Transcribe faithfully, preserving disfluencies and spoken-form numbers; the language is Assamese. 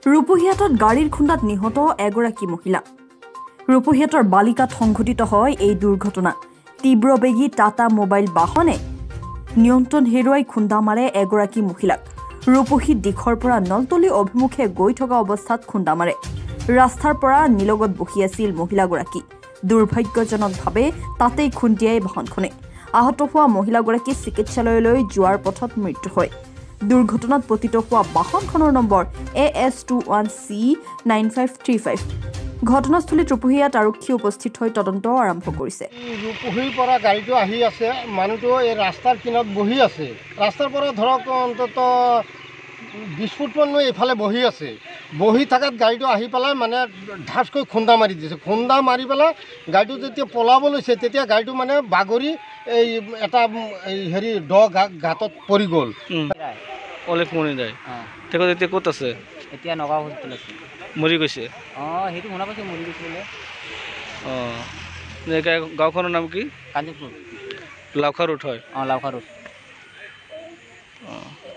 ৰূপহীহাটত গাড়ীৰ খুন্দাত নিহত এগৰাকী মহিলা। ৰূপহীহাটৰ বালিকাত সংঘটিত হয় এই দুৰ্ঘটনা। তীব্ৰবেগী টাটা মোবাইল বাহনে নিয়ন্ত্ৰণ হেৰুৱাই খুন্দা মাৰে এগৰাকী মহিলাক। ৰূপহীত দিশৰ পৰা নলতলি অভিমুখে গৈ থকা অৱস্থাত খুন্দা মাৰে। ৰাস্তাৰ পৰা নিলগত বহি আছিল মহিলাগৰাকী। দুৰ্ভাগ্যজনকভাৱে তাতেই খুন্দিয়াই বাহনখনে। আহত হোৱা মহিলাগৰাকী চিকিৎসালয়লৈ যোৱাৰ পথত মৃত্যু হয়। দুৰ্ঘটনাত পতিত হোৱা বাহনখনৰ নম্বৰ A S two one C nine five three five. ঘটনাস্থলীত ৰূপহীয়াত আৰক্ষী উপস্থিত হৈ তদন্ত আৰম্ভ কৰিছে। ৰূপহীৰ পৰা গাড়ীটো আহি আছে, মানুহটো এই ৰাস্তাৰ কিনাৰত বহি আছে। ৰাস্তাৰ পৰা ধৰক অন্তত বিছ ফুটমান এইফালে বহি আছে। বহি থকাত গাড়ীটো আহি পেলাই মানে ঢাচকৈ খুন্দা মাৰি দিছে। খুন্দা মাৰি পেলাই গাড়ীটো যেতিয়া পলাব লৈছে তেতিয়া গাড়ীটো মানে বাগৰি এই এটা এই হেৰি দ ঘাটত পৰি গ'ল। অলেখ মৰি যায়। তেখেত এতিয়া ক'ত আছে? এতিয়া নগাঁও হস্পিটেল আছে। মৰি গৈছে? অঁ, সেইটো শুনা পাইছোঁ, মৰি গৈছে বোলে। অঁ, গাঁওখনৰ নাম কি? কাঞ্চনপুৰ। লাউখা ৰোড হয়? অঁ, লাউখা ৰোড। অঁ।